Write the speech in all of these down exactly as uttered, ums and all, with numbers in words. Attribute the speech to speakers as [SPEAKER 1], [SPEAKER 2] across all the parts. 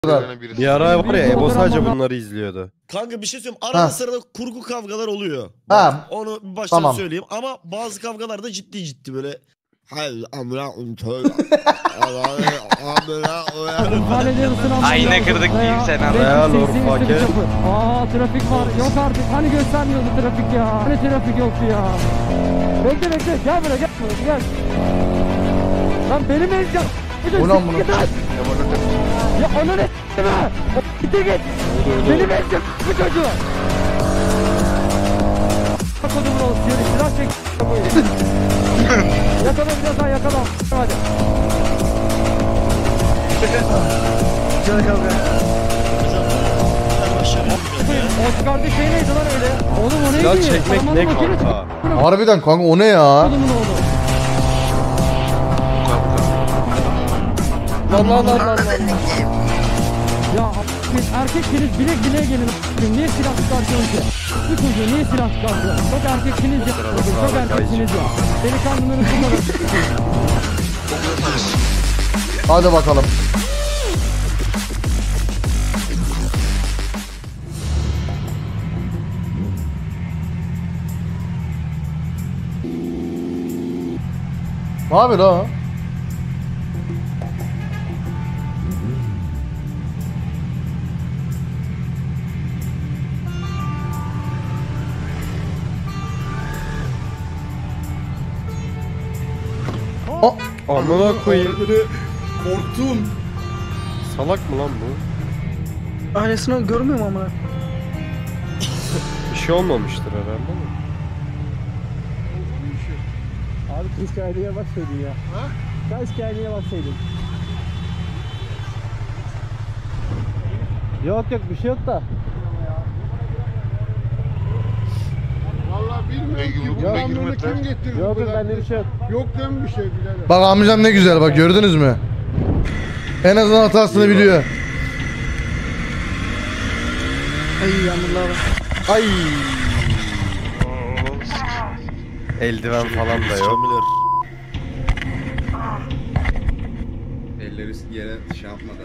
[SPEAKER 1] Bir ara var ya Ebo sadece bunları izliyordu.
[SPEAKER 2] Kanka bir şey söyleyeyim. Arada
[SPEAKER 3] Ha.
[SPEAKER 2] sırada kurgu kavgalar oluyor.
[SPEAKER 3] Ha.
[SPEAKER 2] Bak, onu baştan
[SPEAKER 3] Tamam.
[SPEAKER 2] söyleyeyim. Ama bazı kavgalar da ciddi ciddi böyle. Hayır amına tövbe.
[SPEAKER 4] Ayna kırdık diyeyim sen abi.
[SPEAKER 1] Real Orfake.
[SPEAKER 5] Aa trafik var. Yok artık. Hani göstermiyordu trafik ya. Hani trafik yoktu ya. Bekle bekle. Gel buraya gel buraya gel. Lan beni mi ezeceksin?
[SPEAKER 3] Ulan bunu.
[SPEAKER 5] Ya onu ne s***me? Gitti git. Beni mi ezeceksin bu çocuğu? Yakaladım bunu. Yürü silah çek. Yakala biraz daha yakala. Hadi.
[SPEAKER 3] Güzel kavga.
[SPEAKER 5] Oscar'da şey neydi lan öyle? Oğlum o neydi?
[SPEAKER 1] Silah çekmek ne
[SPEAKER 5] Parmağını
[SPEAKER 1] kanka?
[SPEAKER 3] Harbiden kanka o ne ya?
[SPEAKER 5] Oğlumun oğlu.
[SPEAKER 1] Lan lan lan lan.
[SPEAKER 5] Ya biz erkeksiniz bilek bileğe gelin. Niye silah çıkartıyorsun ki? Bu çocuğu niye silah çıkartıyorsun? Çok erkeksiniz ya. Çok erkeksiniz ya. Delikanlının kullanın.
[SPEAKER 3] Hadi bakalım. Ne yapıyor lan? O
[SPEAKER 1] Amına koyayım.
[SPEAKER 6] Korktum.
[SPEAKER 1] Salak mı lan bu?
[SPEAKER 6] Aynısını görmüyorum ama.
[SPEAKER 1] Bir şey olmamıştır herhalde mi?
[SPEAKER 5] Abi keşke aileye baksaydın ya. Ha? Keşke aileye baksaydın. Yok yok bir şey yok da.
[SPEAKER 6] Vallahi bilmiyorum ki buradan bunu kim getirdi?
[SPEAKER 5] Yok
[SPEAKER 6] bu
[SPEAKER 5] yok
[SPEAKER 6] kadar?
[SPEAKER 5] bende bir şey yok.
[SPEAKER 6] Yok değil mi bir şey birader?
[SPEAKER 3] bak amcam ne güzel bak gördünüz mü? En azından hatasını biliyor.
[SPEAKER 6] Ay yağmurlar var.
[SPEAKER 1] Ay. Eldiven falan da yok.
[SPEAKER 7] Elleri yere şey yapmadı.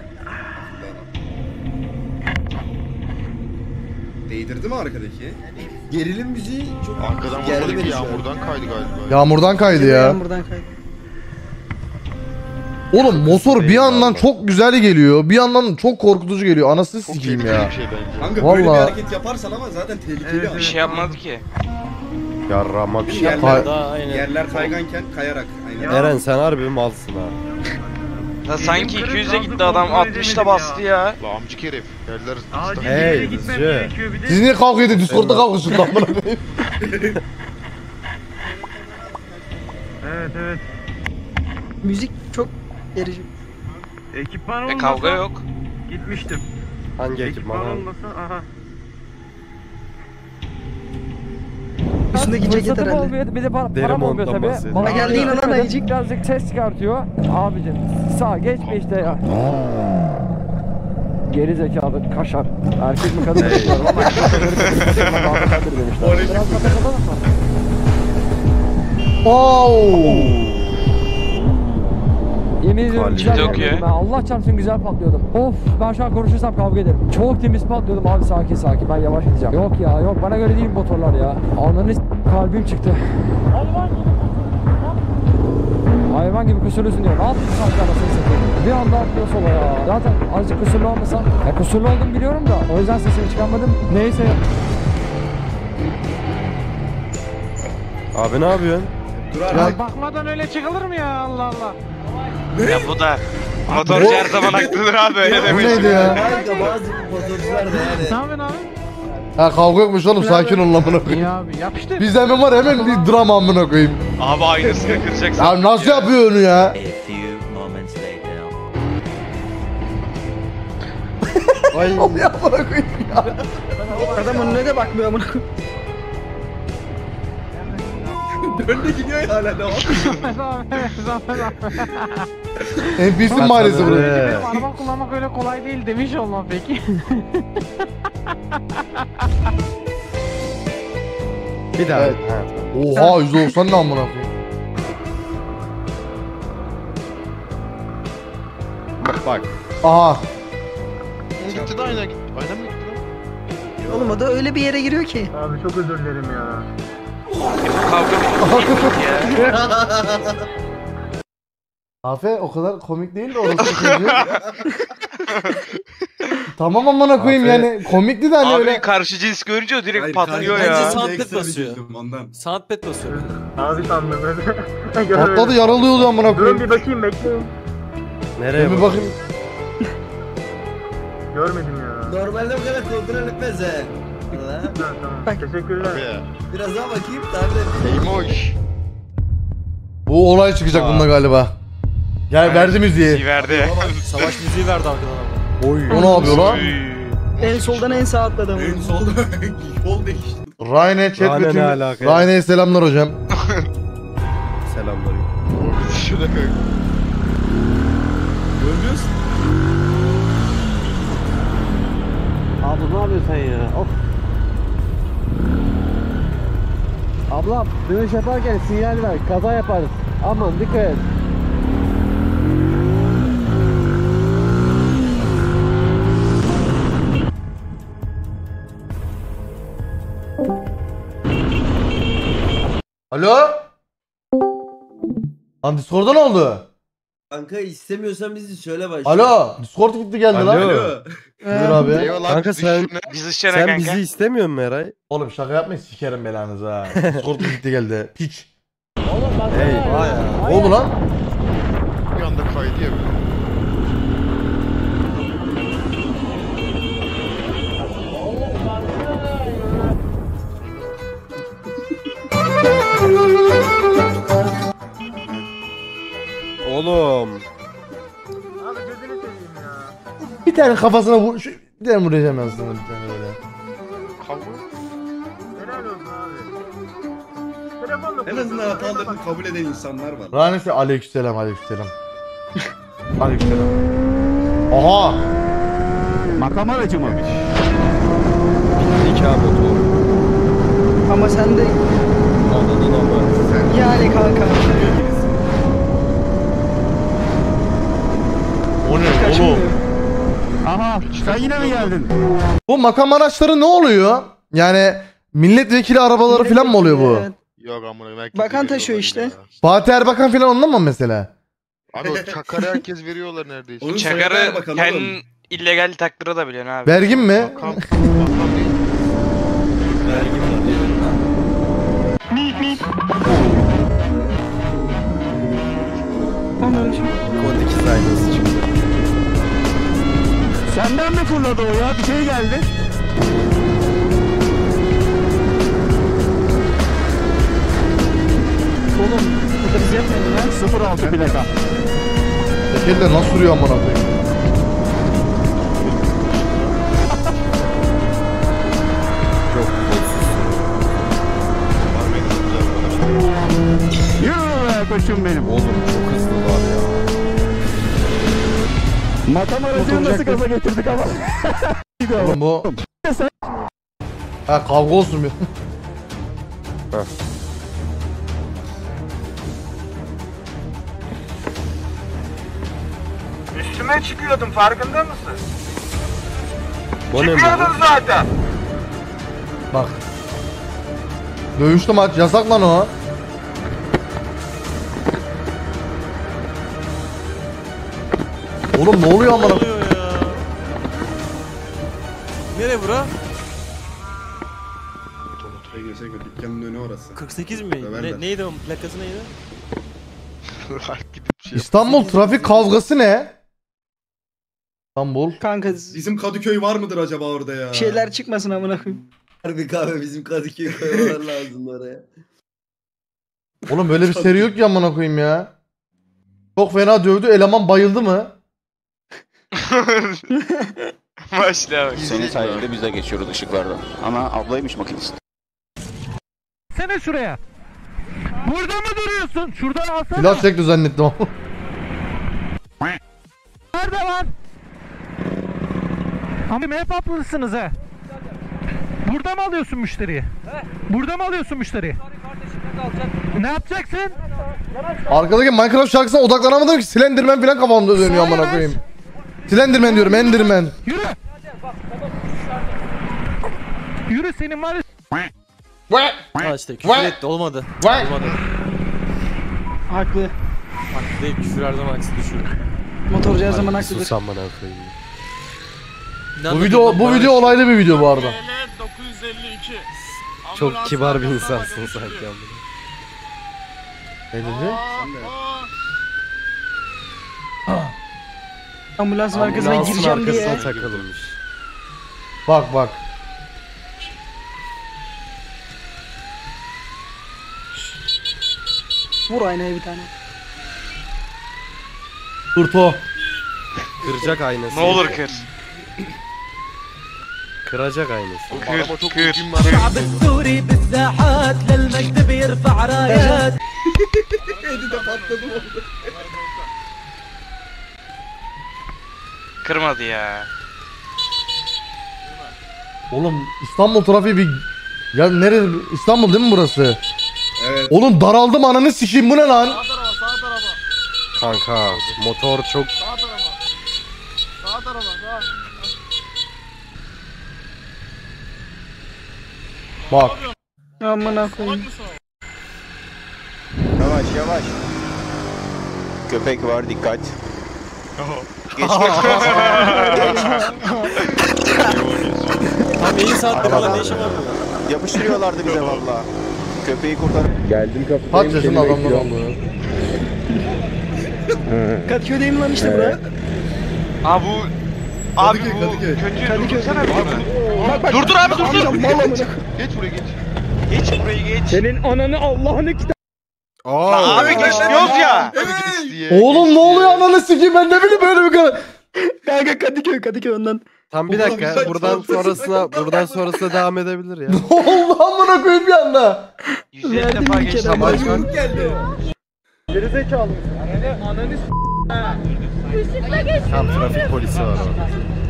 [SPEAKER 7] Değdirdi mi arkadaki?
[SPEAKER 8] Gerilim müziği çok
[SPEAKER 9] Arkadan vurmadı ki yağmurdan kaydı galiba.
[SPEAKER 3] Yağmurdan kaydı ya.
[SPEAKER 6] Yağmurdan kaydı.
[SPEAKER 3] Oğlum motor bir yandan çok güzel geliyor. Bir yandan çok korkutucu geliyor. Anasını
[SPEAKER 9] Çok
[SPEAKER 3] sikeyim
[SPEAKER 9] tehlikeli
[SPEAKER 3] ya.
[SPEAKER 9] bir şey bence.
[SPEAKER 7] Kanka böyle bir
[SPEAKER 3] Vallahi.
[SPEAKER 7] hareket yaparsan ama zaten tehlikeli.
[SPEAKER 4] Bir şey yapmadı ki.
[SPEAKER 1] Yarrama bir şey
[SPEAKER 7] Yerler,
[SPEAKER 1] yapma.
[SPEAKER 7] yerler kayganken kayarak. Aynen.
[SPEAKER 1] Eren sen harbi malsın ha.
[SPEAKER 4] Ya sanki iki yüze gitti adam altmışta bastı ya.
[SPEAKER 9] La amcık herif. Yerler
[SPEAKER 1] Hey hızlı.
[SPEAKER 3] Siz niye kavga edin? Discord'da kavga edin lan bana.
[SPEAKER 5] Evet evet.
[SPEAKER 6] Müzik çok gerici.
[SPEAKER 5] Ekipman
[SPEAKER 4] E
[SPEAKER 5] olmasa
[SPEAKER 4] kavga yok.
[SPEAKER 5] gitmiştim.
[SPEAKER 1] Hangi ekipman?
[SPEAKER 5] Ekipman olmasa aha.
[SPEAKER 6] Üstündeki ceket
[SPEAKER 5] Fırsatım
[SPEAKER 6] herhalde.
[SPEAKER 5] olmuyor, bir de para,
[SPEAKER 1] Deri
[SPEAKER 5] param olmuyor
[SPEAKER 1] monttan
[SPEAKER 5] tabii.
[SPEAKER 1] bahsediyor.
[SPEAKER 5] Bana
[SPEAKER 6] Ha, geldi yine lan ayıcık.
[SPEAKER 5] birazcık ses çıkartıyor. Abicim sağ geçme işte ya. Geri zekalı kaşar. Erkek mi kadın mı bilmiyorum ama erkek demişler. Biraz da kapatalım mı?
[SPEAKER 3] Oo.
[SPEAKER 5] Yemin ediyorum güzel
[SPEAKER 4] Çok
[SPEAKER 5] patlıyordum
[SPEAKER 4] iyi.
[SPEAKER 5] ben. Allah çarpsın güzel patlıyordum. Of ben şu an konuşursam kavga ederim. Çok temiz patlıyordum abi, sakin sakin, ben yavaş gideceğim. Yok ya yok, bana göre değil motorlar ya. Ananı s*** kalbim çıktı. Hayvan gibi kusurlusun diyor. Ne yaptın sanki anasını satayım? Bir anda atlıyor sola ya. Zaten azıcık kusurlu olmasam. Ya kusurlu oldum biliyorum da. O yüzden sesimi çıkarmadım. Neyse.
[SPEAKER 1] Abi ne yapıyorsun?
[SPEAKER 7] Dur abi.
[SPEAKER 5] Ya bakmadan öyle çıkılır mı ya, Allah Allah.
[SPEAKER 4] Ya bu da. Motorcu her zaman haklıdır abi, öyle
[SPEAKER 3] Bu
[SPEAKER 4] demiş.
[SPEAKER 3] neydi ya?
[SPEAKER 8] Kanka bazı motorcular da yani.
[SPEAKER 5] Ne yapıyorsun abi?
[SPEAKER 3] Ha kavga yokmuş oğlum, sakin ol lan amına koyayım.
[SPEAKER 5] İyi abi yapıştır.
[SPEAKER 3] Biz hemen var hemen bir drama amına koyayım.
[SPEAKER 4] Abi aynısını kıracaksın.
[SPEAKER 3] Ya nasıl yapıyor onu ya?
[SPEAKER 1] Ay.
[SPEAKER 3] Ya amına koyayım ya.
[SPEAKER 6] Adam önüne de bakmıyor amına koyayım.
[SPEAKER 7] Önde gidiyor ya hala devam.
[SPEAKER 3] N P C mahallesi burası.
[SPEAKER 1] Ee,
[SPEAKER 5] Araba kullanmak öyle kolay değil demiş olmam peki.
[SPEAKER 1] Bir daha.
[SPEAKER 3] Evet.
[SPEAKER 1] Ha.
[SPEAKER 3] Oha yüz doksan ne amına koyayım.
[SPEAKER 1] Bak.
[SPEAKER 3] Aha.
[SPEAKER 9] Oğlum gitti de ayna gitti. Ayna mı gitti lan?
[SPEAKER 10] Oğlum o da öyle bir yere giriyor ki.
[SPEAKER 5] Abi çok özür dilerim ya.
[SPEAKER 4] Kavga ya.
[SPEAKER 3] Afe o kadar komik değil de orası çocuğu. Tamam amına koyayım
[SPEAKER 1] Afe-
[SPEAKER 3] yani komikti de hani
[SPEAKER 4] Abi
[SPEAKER 3] öyle.
[SPEAKER 4] karşı cins görünce o direkt
[SPEAKER 7] Hayır,
[SPEAKER 4] patlıyor
[SPEAKER 7] karşı-
[SPEAKER 4] ya.
[SPEAKER 7] Bence
[SPEAKER 6] Soundpad
[SPEAKER 7] ekstra
[SPEAKER 6] basıyor.
[SPEAKER 7] üzüldüm Ondan.
[SPEAKER 6] Soundpad basıyor.
[SPEAKER 5] Abi sandım böyle.
[SPEAKER 3] Patladı yaralıyordu amına
[SPEAKER 5] Durun
[SPEAKER 3] koyayım.
[SPEAKER 5] bir bakayım bekleyin.
[SPEAKER 1] Nereye
[SPEAKER 3] Bir
[SPEAKER 1] bak?
[SPEAKER 3] bakayım.
[SPEAKER 5] Görmedim ya.
[SPEAKER 8] Normalde bu kadar kontrol etmez he. Valla.
[SPEAKER 5] Ha, tamam.
[SPEAKER 10] Bak.
[SPEAKER 5] Teşekkürler.
[SPEAKER 9] Be.
[SPEAKER 8] Biraz daha bakayım tahmin et.
[SPEAKER 9] Eymoş.
[SPEAKER 3] Bu olay çıkacak
[SPEAKER 1] Aa.
[SPEAKER 3] bunda galiba. Gel verdi müziği.
[SPEAKER 4] İyi verdi.
[SPEAKER 6] Savaş müziği verdi arkadan ama.
[SPEAKER 1] Oy.
[SPEAKER 3] O ne yapıyor lan?
[SPEAKER 10] En soldan en sağ atladım.
[SPEAKER 7] En solda yol değişti.
[SPEAKER 3] Rayne chat
[SPEAKER 1] Rayne
[SPEAKER 3] bütün.
[SPEAKER 1] ne alaka ya?
[SPEAKER 3] Rayne'ye selamlar hocam.
[SPEAKER 1] Selamlar.
[SPEAKER 9] Şurada koy.
[SPEAKER 7] Görmüyorsun.
[SPEAKER 5] Abla ne yapıyorsun sen ya? Of. Ablam dönüş yaparken sinyal ver. Kaza yaparız. Aman dikkat et.
[SPEAKER 3] Alo? Lan Discord'da ne oldu?
[SPEAKER 8] Kanka istemiyorsan bizi söyle başla.
[SPEAKER 3] Alo? Discord gitti geldi
[SPEAKER 1] Alo.
[SPEAKER 3] lan.
[SPEAKER 7] Alo.
[SPEAKER 3] Buyur abi.
[SPEAKER 9] Eyvallah.
[SPEAKER 1] Kanka sen
[SPEAKER 9] düştün.
[SPEAKER 4] Biz ışığına
[SPEAKER 1] sen
[SPEAKER 4] kanka.
[SPEAKER 1] bizi istemiyor musun Eray?
[SPEAKER 3] Oğlum şaka yapmayın sikerim belanızı ha. Discord gitti geldi. Piç.
[SPEAKER 1] Eyvah ya.
[SPEAKER 3] Ne oldu lan?
[SPEAKER 9] Bir anda kaydı ya böyle.
[SPEAKER 1] Oğlum.
[SPEAKER 5] Abi gözünü seveyim ya.
[SPEAKER 3] Bir tane kafasına vur. Şu, bir tane vuracağım ben sana bir tane böyle.
[SPEAKER 9] Kavga.
[SPEAKER 5] Helal olsun abi. Telefonla
[SPEAKER 7] En azından hatalarını kabul eden insanlar var.
[SPEAKER 3] Rane şey aleykümselam aleykümselam. Aleykümselam. Aha.
[SPEAKER 5] Makam aracı mı?
[SPEAKER 1] Nikah motoru.
[SPEAKER 10] Ama sen de
[SPEAKER 1] Anladın ama.
[SPEAKER 10] yani kanka.
[SPEAKER 3] O ne oğlum?
[SPEAKER 10] Kaçmıyor.
[SPEAKER 5] Aha sen yine mi geldin?
[SPEAKER 3] Bu makam araçları ne oluyor? Yani milletvekili arabaları falan mı oluyor bu?
[SPEAKER 10] Evet.
[SPEAKER 9] Yok amına. herkes
[SPEAKER 10] Bakan
[SPEAKER 9] veriyorlar
[SPEAKER 10] taşıyor işte.
[SPEAKER 9] ya.
[SPEAKER 3] Fatih Erbakan falan ondan mı mesela?
[SPEAKER 9] Abi o çakarı herkes veriyorlar neredeyse.
[SPEAKER 7] Onun
[SPEAKER 4] Çakarı
[SPEAKER 7] soyadı Erbakan
[SPEAKER 4] ken
[SPEAKER 7] oğlum.
[SPEAKER 4] illegal taktırabiliyorsun abi.
[SPEAKER 3] Vergin mi?
[SPEAKER 9] Makam, makam değil.
[SPEAKER 1] Vergi mi diyor?
[SPEAKER 10] Anladım.
[SPEAKER 1] Kod ikiz aynası çıktı.
[SPEAKER 5] Senden mi fırladı o ya? Bir şey geldi.
[SPEAKER 10] Oğlum bu da biz yapmayalım ya.
[SPEAKER 5] sıfır altı plaka.
[SPEAKER 3] Tekerle nasıl sürüyor amına koyayım?
[SPEAKER 5] Yürü be koçum benim.
[SPEAKER 1] Oğlum çok hızlılar ya.
[SPEAKER 5] Makam aracını nasıl gaza getirdik ama.
[SPEAKER 3] Oğlum bu... Ha kavga olsun bir.
[SPEAKER 5] Üstüme çıkıyordum farkında mısın?
[SPEAKER 1] Bu ne bu?
[SPEAKER 5] zaten.
[SPEAKER 3] Bak. Dövüşlü maç yasak lan o. Oğlum ne oluyor amına?
[SPEAKER 6] oluyor ya? Nereye bura?
[SPEAKER 7] Motora girsek o dükkanın önü orası.
[SPEAKER 6] kırk sekiz mi?
[SPEAKER 7] Döverler.
[SPEAKER 6] Ne, neydi o plakası neydi?
[SPEAKER 9] Gidip şey
[SPEAKER 3] İstanbul trafik kavgası ne? İstanbul.
[SPEAKER 10] Kanka
[SPEAKER 7] Bizim Kadıköy var mıdır acaba orada ya?
[SPEAKER 10] şeyler çıkmasın amına koyayım.
[SPEAKER 8] Harbi kahve bizim Kadıköy koymalar lazım oraya.
[SPEAKER 3] Oğlum böyle bir seri yok ya amına koyayım ya. Çok fena dövdü eleman bayıldı mı?
[SPEAKER 4] Başla bak.
[SPEAKER 9] Senin sayende
[SPEAKER 11] biz de geçiyoruz ışıklardan. Ama ablaymış makinesi.
[SPEAKER 5] Sene şuraya. Burada mı duruyorsun? Şuradan alsana.
[SPEAKER 3] Silah çekti zannettim ama.
[SPEAKER 5] Nerede var? Abi hep haklısınız ha. Burada mı alıyorsun müşteriyi? He? Burada mı alıyorsun müşteriyi? Ne yapacaksın?
[SPEAKER 3] Arkadaki Minecraft şarkısına odaklanamadım ki Slenderman falan kafamda dönüyor amına koyayım. Slenderman diyorum, Enderman.
[SPEAKER 5] Yürü. Yürü senin var ya.
[SPEAKER 1] Ha işte küfür etti olmadı. Olmadı.
[SPEAKER 10] Haklı.
[SPEAKER 1] Haklı değil, küfür her zaman aksi düşüyor.
[SPEAKER 10] Motorcu her zaman haklıdır.
[SPEAKER 1] Sus amına koyayım.
[SPEAKER 3] Bu video bu video olaylı bir video bu arada.
[SPEAKER 6] dokuz yüz elli iki.
[SPEAKER 1] Çok kibar bir insansın sanki amına.
[SPEAKER 3] Ne dedi?
[SPEAKER 10] Ambulansın arkasına
[SPEAKER 1] Ambulansın
[SPEAKER 10] gireceğim diye.
[SPEAKER 1] arkasına takılmış.
[SPEAKER 3] Bak bak.
[SPEAKER 10] Vur aynaya bir tane.
[SPEAKER 3] Turto.
[SPEAKER 1] Kıracak aynası.
[SPEAKER 4] Ne olur kır.
[SPEAKER 1] Kıracak aynası.
[SPEAKER 9] Araba çok düzgün var.
[SPEAKER 7] Edi de patladı orada.
[SPEAKER 4] Kırmadı ya.
[SPEAKER 3] Oğlum İstanbul trafiği bir... Ya neresi? İstanbul değil mi burası?
[SPEAKER 7] Evet.
[SPEAKER 3] Oğlum daraldım ananı sikeyim bu ne lan?
[SPEAKER 6] Sağ tarafa sağ tarafa.
[SPEAKER 1] Kanka motor çok...
[SPEAKER 6] Sağ tarafa. Sağ tarafa sağ.
[SPEAKER 3] Bak.
[SPEAKER 10] Amına koyayım.
[SPEAKER 6] Salak mısın?
[SPEAKER 11] Yavaş yavaş. Köpek var dikkat. Geç geç
[SPEAKER 1] Tam iyi saatte falan ne işim var burada?
[SPEAKER 11] geç. Yapıştırıyorlardı bize valla. Köpeği kurtarıp. Geldim
[SPEAKER 3] Kaç yaşında adamlar oldu?
[SPEAKER 10] Kadıköy'deyim lan işte bura.
[SPEAKER 4] Abi bu... Abi
[SPEAKER 7] Kadıköy,
[SPEAKER 4] bu
[SPEAKER 7] Kadıköy.
[SPEAKER 4] kötü
[SPEAKER 10] Kadıköy.
[SPEAKER 4] dursana bir bunu.
[SPEAKER 10] Bak bak.
[SPEAKER 4] Dur dur abi dur dur.
[SPEAKER 10] Amcam mal amına.
[SPEAKER 9] Geç buraya geç.
[SPEAKER 4] Geç burayı geç.
[SPEAKER 5] Senin ananı Allah'ını kitap.
[SPEAKER 1] Aa,
[SPEAKER 4] Abi geçmiyoruz ya.
[SPEAKER 9] Geç diye.
[SPEAKER 3] Oğlum ne oluyor ananı sikeyim ben ne bileyim böyle bir kadar.
[SPEAKER 10] Kanka Kadıköy Kadıköy ondan.
[SPEAKER 1] Tam bir
[SPEAKER 7] Oğlum,
[SPEAKER 1] dakika
[SPEAKER 7] güzel
[SPEAKER 1] buradan
[SPEAKER 7] çalışıyorsun.
[SPEAKER 1] sonrasına buradan sonrasına devam edebilir ya.
[SPEAKER 3] Ne oldu amına koyayım bir anda?
[SPEAKER 4] yüz elli
[SPEAKER 10] Verdim
[SPEAKER 4] defa
[SPEAKER 10] bir
[SPEAKER 4] geçti.
[SPEAKER 10] kere.
[SPEAKER 1] Tamam,
[SPEAKER 10] Amına koyayım.
[SPEAKER 7] Geldi.
[SPEAKER 1] Tam trafik polisi var orada.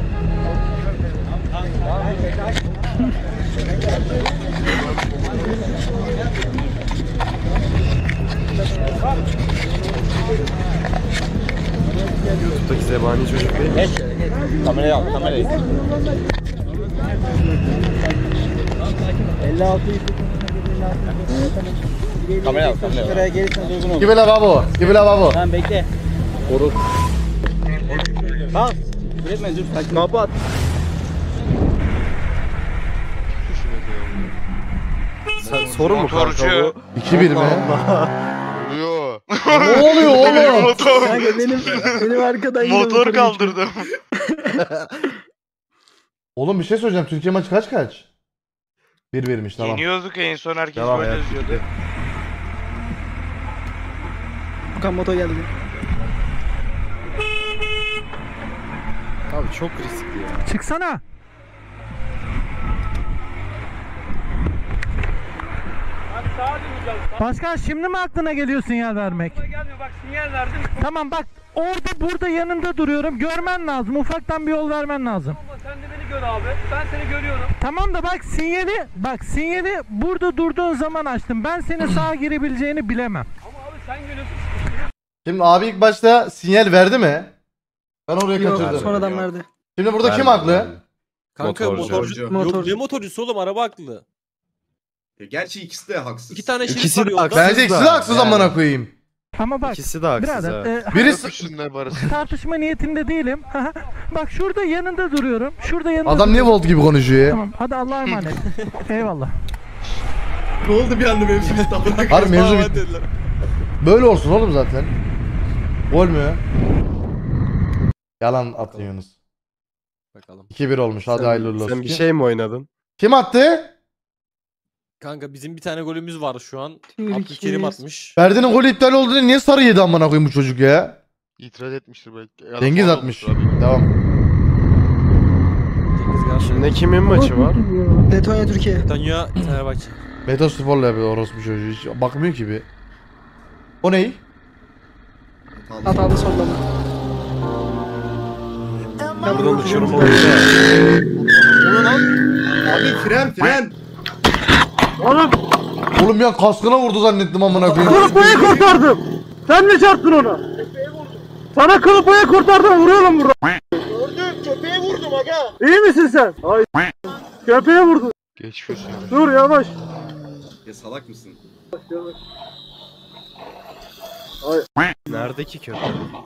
[SPEAKER 1] YouTube'daki zebani çocuk değil mi?
[SPEAKER 11] Kamerayı al kamerayı. Kamerayı al kamerayı al.
[SPEAKER 10] Şuraya gelirseniz uzun olur.
[SPEAKER 3] Gibi la babo. Gibi la babo.
[SPEAKER 10] Tamam bekle. Tamam. Üretme dur. Kapat.
[SPEAKER 1] Sen sorun mu kanka
[SPEAKER 4] Motorcu.
[SPEAKER 1] bu?
[SPEAKER 3] iki bir mi?
[SPEAKER 9] Oluyor.
[SPEAKER 3] Ne oluyor oğlum?
[SPEAKER 4] Motor.
[SPEAKER 10] Kanka benim benim arkadan yine
[SPEAKER 4] Motor
[SPEAKER 10] motoru
[SPEAKER 4] kaldırdım.
[SPEAKER 3] Oğlum bir şey söyleyeceğim. Türkiye maçı kaç kaç? bir birmiş tamam.
[SPEAKER 4] Yeniyorduk en son herkes
[SPEAKER 1] Devam
[SPEAKER 4] böyle
[SPEAKER 1] et.
[SPEAKER 4] yazıyordu.
[SPEAKER 10] geçiyor. Furkan motor geldi.
[SPEAKER 1] Abi çok riskli ya.
[SPEAKER 5] Çıksana. Başkan şimdi mi aklına geliyor sinyal vermek?
[SPEAKER 10] Gelmiyor bak sinyal verdim.
[SPEAKER 5] Tamam bak orada burada yanında duruyorum. Görmen lazım. Ufaktan bir yol vermen lazım.
[SPEAKER 10] Ama sen de beni gör abi. Ben seni görüyorum.
[SPEAKER 5] Tamam da bak sinyali bak sinyali burada durduğun zaman açtım. Ben senin sağa girebileceğini bilemem.
[SPEAKER 10] Ama abi sen görüyorsun.
[SPEAKER 3] Şimdi abi ilk başta sinyal verdi mi? Ben oraya
[SPEAKER 10] Yok
[SPEAKER 3] kaçırdım.
[SPEAKER 10] sonradan verdi.
[SPEAKER 3] Şimdi burada kim
[SPEAKER 1] Verdi,
[SPEAKER 3] haklı?
[SPEAKER 1] verdi.
[SPEAKER 2] Kanka
[SPEAKER 1] Motorcu.
[SPEAKER 2] motorcu. Yok
[SPEAKER 10] Motorcu.
[SPEAKER 2] ne motorcusu oğlum araba haklı.
[SPEAKER 7] E, Gerçi ikisi de haksız.
[SPEAKER 2] İki tane şerit
[SPEAKER 1] İkisi
[SPEAKER 2] var
[SPEAKER 1] de
[SPEAKER 2] yolda.
[SPEAKER 1] haksız.
[SPEAKER 3] Bence ikisi de haksız
[SPEAKER 1] Yani.
[SPEAKER 3] amına koyayım.
[SPEAKER 5] Ama bak
[SPEAKER 1] İkisi de haksız
[SPEAKER 5] birader
[SPEAKER 1] ha.
[SPEAKER 5] e,
[SPEAKER 3] Birisi
[SPEAKER 9] Öpüşsünler barışsın.
[SPEAKER 5] tartışma niyetinde değilim. Bak şurada yanında duruyorum. Şurada yanında
[SPEAKER 3] adam niye
[SPEAKER 5] duruyorum.
[SPEAKER 3] Volt gibi konuşuyor ya?
[SPEAKER 5] Tamam hadi Allah'a emanet. Eyvallah.
[SPEAKER 7] Ne oldu bir anda mevzu bitti.
[SPEAKER 3] Harbi mevzu
[SPEAKER 2] Aa,
[SPEAKER 3] bitti.
[SPEAKER 2] dediler.
[SPEAKER 3] Böyle olsun oğlum zaten. Gol mü? Yalan atıyorsunuz.
[SPEAKER 2] Bakalım.
[SPEAKER 3] iki bir olmuş hadi
[SPEAKER 1] Sen-
[SPEAKER 3] hayırlı uğurlu olsun.
[SPEAKER 1] Sen bir şey mi oynadın?
[SPEAKER 3] Kim attı?
[SPEAKER 2] Kanka bizim bir tane golümüz var şu an.
[SPEAKER 10] Türkiye.
[SPEAKER 2] Abdülkerim atmış.
[SPEAKER 3] Ferdi'nin golü iptal oldu diye niye sarı yedi amına koyayım bu çocuk ya?
[SPEAKER 9] İtiraz etmiştir belki. Ya da
[SPEAKER 3] Cengiz
[SPEAKER 9] faul
[SPEAKER 3] atmış.
[SPEAKER 9] olmuştur abi.
[SPEAKER 3] Tamam.
[SPEAKER 2] Cengiz karşı.
[SPEAKER 1] Şimdi kimin maçı var?
[SPEAKER 10] Letonya Türkiye.
[SPEAKER 2] Tanya Fenerbahçe.
[SPEAKER 3] Beto Spor'la yapıyor orospu çocuğu. Hiç bakmıyor ki bir. O ney?
[SPEAKER 10] Hatalı sollama.
[SPEAKER 1] Buradan uçurum oldu.
[SPEAKER 7] Abi fren fren.
[SPEAKER 3] Oğlum ya kaskına vurdu zannettim amına koyayım.
[SPEAKER 5] Kılıpayı kurtardım. Sen mi çarptın ona? Sana kılıpayı kurtardım vuruyorum burada.
[SPEAKER 6] Gördüm köpeğe vurdum aga.
[SPEAKER 5] İyi misin sen? Ay. Köpeğe vurdun.
[SPEAKER 9] Geçmiş olsun.
[SPEAKER 10] Dur yavaş.
[SPEAKER 7] Ya salak mısın?
[SPEAKER 1] Neredeki köpek?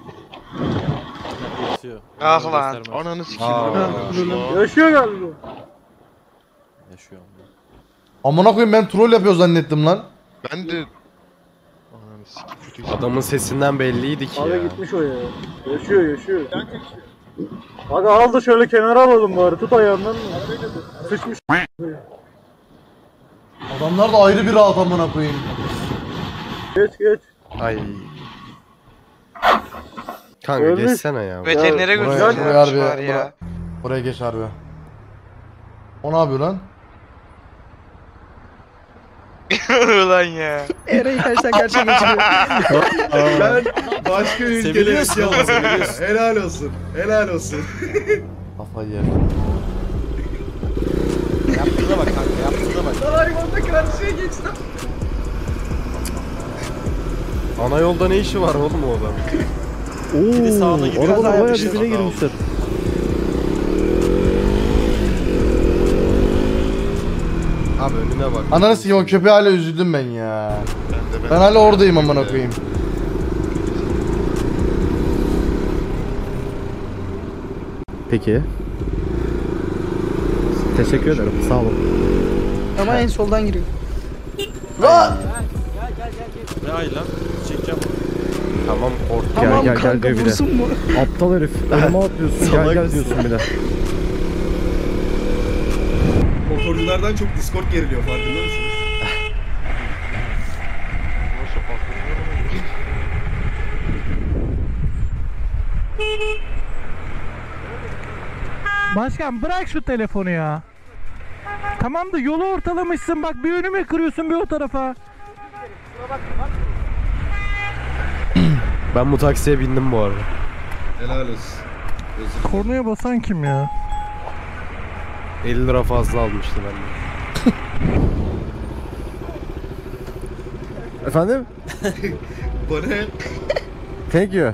[SPEAKER 1] Yatıyor.
[SPEAKER 4] Ah lan.
[SPEAKER 1] Göstermez.
[SPEAKER 9] Ananı sikeyim.
[SPEAKER 3] Aa.
[SPEAKER 9] Aa.
[SPEAKER 10] Yaşıyor galiba.
[SPEAKER 1] Yaşıyor.
[SPEAKER 3] Amına koyayım ben troll yapıyor zannettim lan.
[SPEAKER 9] Ben de... Ananı sikeyim. Kötü
[SPEAKER 1] Adamın sesinden belliydi ki
[SPEAKER 10] Abi
[SPEAKER 1] ya.
[SPEAKER 10] gitmiş o ya. Yaşıyor yaşıyor. Aga al da şöyle kenara alalım bari. Tut ayağından mı? Sıçmış.
[SPEAKER 3] Adamlar da ayrı bir rahat amına koyayım.
[SPEAKER 10] Geç geç.
[SPEAKER 1] Ay. Kanka
[SPEAKER 10] Ölmüş.
[SPEAKER 1] geçsene ya.
[SPEAKER 4] Veterinere
[SPEAKER 3] Buraya-
[SPEAKER 4] götürdüler
[SPEAKER 3] buraya harbi-
[SPEAKER 4] var ya.
[SPEAKER 3] Oraya geç harbi. O ne yapıyor lan?
[SPEAKER 4] Ulan ya.
[SPEAKER 10] Ereği kaçtan karşıya geçiyor.
[SPEAKER 7] Ben başka ülkede
[SPEAKER 2] Seviliyorsun
[SPEAKER 7] yaşayamam.
[SPEAKER 2] ama, seviliyorsun.
[SPEAKER 7] Helal olsun. Helal olsun.
[SPEAKER 3] Kafayı yer.
[SPEAKER 1] Yaptığına bak kanka yaptığına bak.
[SPEAKER 7] Hayvanda karşıya geçtim.
[SPEAKER 1] Ana yolda ne işi var oğlum o adam?
[SPEAKER 5] Ooo.
[SPEAKER 1] sağına gidiyor.
[SPEAKER 5] Arabalar
[SPEAKER 1] Kaza
[SPEAKER 5] bayağı
[SPEAKER 1] yapmış.
[SPEAKER 5] birbirine girmişler.
[SPEAKER 1] Abi önüne bak.
[SPEAKER 3] Ananı sikeyim o köpeğe hala üzüldüm ben ya.
[SPEAKER 9] Ben de ben.
[SPEAKER 3] Ben hala oradayım amına koyayım.
[SPEAKER 5] Peki. Teşekkür ederim. Sağ olun.
[SPEAKER 10] Ama en soldan giriyor.
[SPEAKER 3] Lan!
[SPEAKER 1] Ne ay lan? Çekeceğim.
[SPEAKER 5] Tamam kork
[SPEAKER 10] Tamam
[SPEAKER 5] gel gel
[SPEAKER 10] kanka
[SPEAKER 5] gel diyor bir de.
[SPEAKER 10] vursun mu?
[SPEAKER 5] Aptal herif. Önüme atlıyorsun gel
[SPEAKER 1] Salak
[SPEAKER 5] gel
[SPEAKER 1] mısın?
[SPEAKER 5] diyorsun bir de.
[SPEAKER 7] Motorculardan çok Discord geriliyor farkında mısınız?
[SPEAKER 9] Nasıl patlıyorum?
[SPEAKER 10] Başkan bırak şu telefonu ya. Tamam da yolu ortalamışsın bak bir önüme kırıyorsun bir o tarafa.
[SPEAKER 1] Ben bu taksiye bindim bu arada.
[SPEAKER 7] Helal olsun. Özür dilerim.
[SPEAKER 10] Kornaya basan kim ya?
[SPEAKER 1] elli lira fazla almıştı benden.
[SPEAKER 5] Efendim?
[SPEAKER 7] Bana
[SPEAKER 5] Thank you.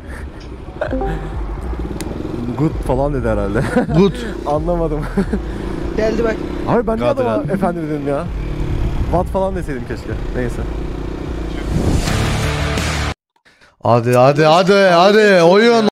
[SPEAKER 5] Good falan dedi herhalde.
[SPEAKER 3] Good.
[SPEAKER 5] Anlamadım.
[SPEAKER 10] Geldi bak.
[SPEAKER 5] Abi ben niye
[SPEAKER 1] Kadir
[SPEAKER 5] adama
[SPEAKER 1] abi.
[SPEAKER 5] efendim dedim ya? What falan deseydim keşke. Neyse.
[SPEAKER 3] Hadi hadi hadi hadi oyun.